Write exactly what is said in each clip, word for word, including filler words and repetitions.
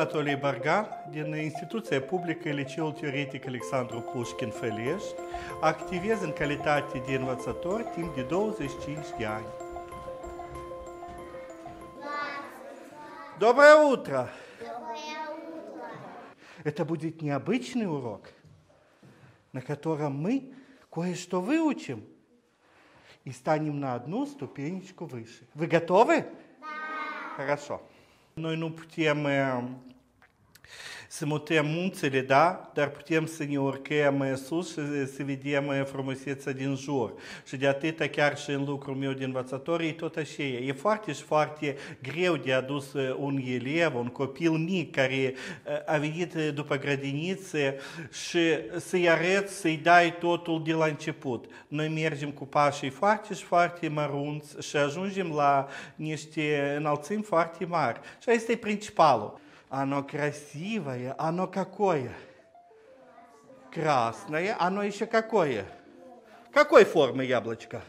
Anatoliy Bargan, din instituția publică Liceul Teoretic Alexandru Pușkin Fălești, activez în calitate de învățător timp de douăzeci și cinci de ani. Доброе утро! Доброе утро! Это будет необычный урок, на котором мы кое-что выучим и станем на одну ступенечку выше. Вы готовы? Да! Хорошо. Noi nu putem să mutăm munțile, da? Dar putem să ne urcăm sus și să vedem frumusețea din jur. Și de atâta chiar și în lucrul meu de învățător e tot așa. E foarte și foarte greu de adus un elev, un copil mic care a venit după grădiniță și să-i arăți, să-i dai totul de la început. Noi mergem cu pașii foarte și foarte mărunți și ajungem la niște înălțimi foarte mari. Și asta e principalul. Оно красивое, оно какое? Красное, оно еще какое? Какой формы яблочко?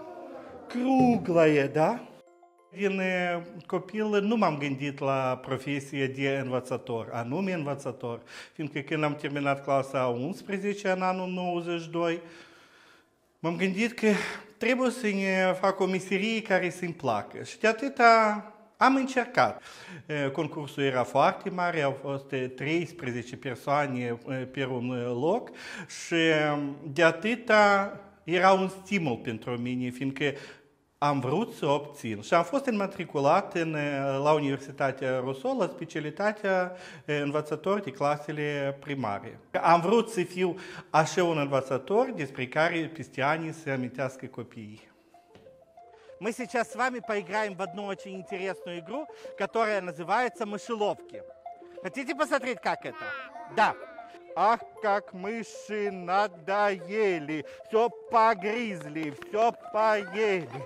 Круглое, да? Din copil nu m-am gândit la profesie de învățător, anume învățător, fiindcă când am terminat clasa a unsprezecea în anul nouăzeci și doi, m-am gândit că trebuie să ne fac o meserie care să-mi placă. Și de atâta am încercat. Concursul era foarte mare, au fost treisprezece persoane pe un loc și de atâta era un stimul pentru mine, fiindcă am vrut să obțin. Și am fost înmatriculat în, la Universitatea Rousseau, la specialitatea învățător de clasele primare. Am vrut să fiu așa un învățător despre care peste ani să amintească copiii. Мы сейчас с вами поиграем в одну очень интересную игру, которая называется «Мышеловки». Хотите посмотреть, как это? Да. Ах, как мыши надоели, все погрызли, все поели.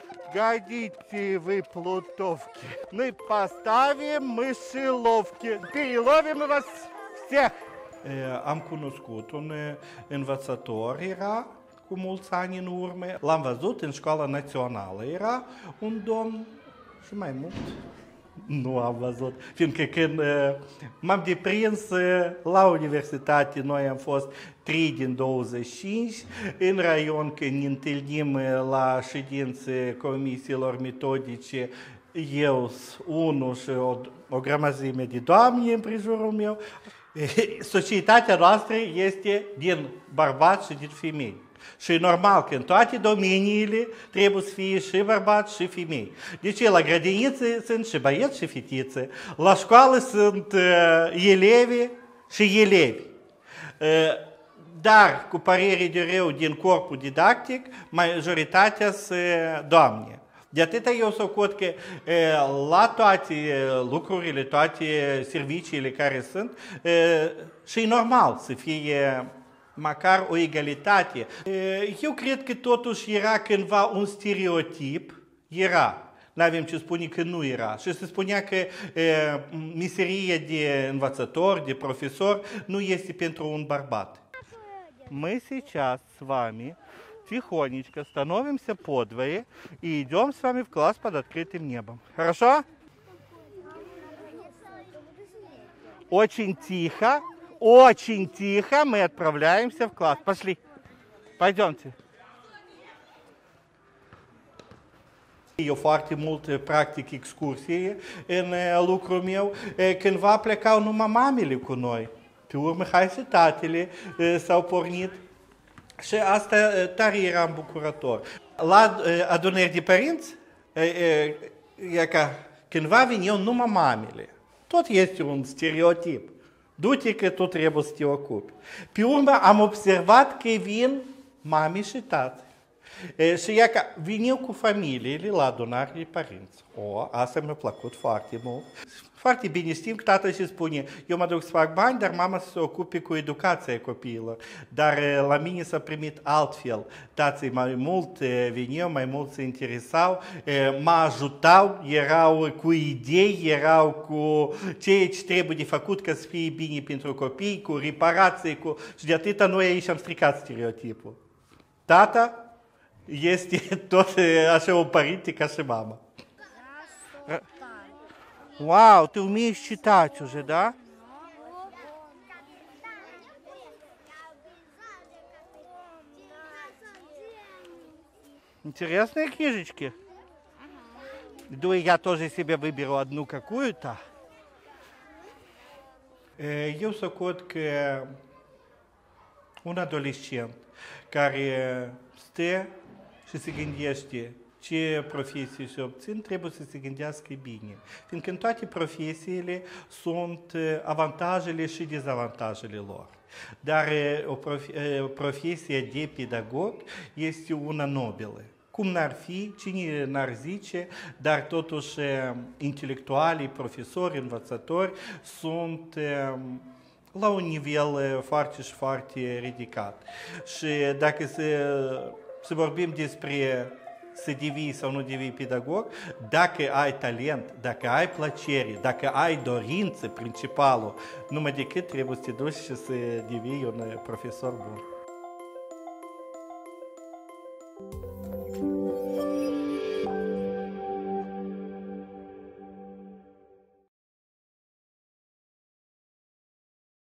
Годите вы плутовки. Мы поставим мышеловки, переловим вас всех. Am cunoscut un învățător, era cu mulți ani în urmă. L-am văzut în școala națională. Era un domn și mai mult nu am văzut. Fiindcă când m-am deprins la universitate, noi am fost trei din douăzeci și cinci. În raion, când ne întâlnim la ședințe comisiilor metodice, eu, unul și o, o grămăzime de doamne în prejurul meu. Societatea noastră este din bărbați și din femei. Și e normal că în toate domeniile trebuie să fie și bărbați și femei. Deci la grădiniță sunt și băieți și fetițe, la școală sunt uh, elevi și elevi. Uh, dar, cu părere de rău din corpul didactic, majoritatea sunt doamne. De atâta eu socot că uh, la toate lucrurile, toate serviciile care sunt, uh, și e normal să fie măcar o egalitate. Eu cred că totuși era cândva un stereotip, era. N-avem ce spune că nu era. Și se spunea că e, meseria de învățător, de profesor, nu este pentru un bărbat. Мы сейчас с вами тихонечко становимся подвое и идем с вами в класс под открытым небом. Хорошо? Очень тихо. Очень тихо мы отправляемся в класс. Пошли. Пойдемте. Eu foarte mult practic excursie în lucrul meu. Cândva plecau numai mamele cu noi. Pe urmă, hai și tatele s-au pornit. Și asta tare era îmbucurător. La adunări de părinți, e ca cândva veneau numai mamele. Tot este un stereotip. Du-te că tu trebuie să te ocupi. Pe urmă am observat că vin mame și tată. E, și ea că veneau cu familiile la adunare de părinți. O, asta mi-a plăcut foarte mult. Foarte bine știm că tata și spune, eu mă duc să fac bani, dar mama să se ocupe cu educația copiilor. Dar la mine s-a primit altfel. Tații mai mult veneau, mai mult se interesau, mă ajutau, erau cu idei, erau cu ceea ce trebuie de făcut ca să fie bine pentru copii, cu reparații, cu... și de atâta noi aici am stricat stereotipul. Tata este tot așa un părinte ca și mama. Вау, ты умеешь читать уже, да? Интересные книжечки. Думаю, я тоже себе выберу одну какую-то. Eu socot că un adolescent care stă și se gândește ce profesie și obțin, trebuie să se gândească bine. Fiindcă în toate profesiile sunt avantajele și dezavantajele lor. Dar o profesie de pedagog este una nobilă. Cum n-ar fi, cine n-ar zice, dar totuși intelectualii, profesori, învățători sunt la un nivel foarte și foarte ridicat. Și dacă să, să vorbim despre să devii sau nu devii pedagog, dacă ai talent, dacă ai plăcere, dacă ai dorință, principalul, numai decât trebuie să te duci și să devii un profesor bun.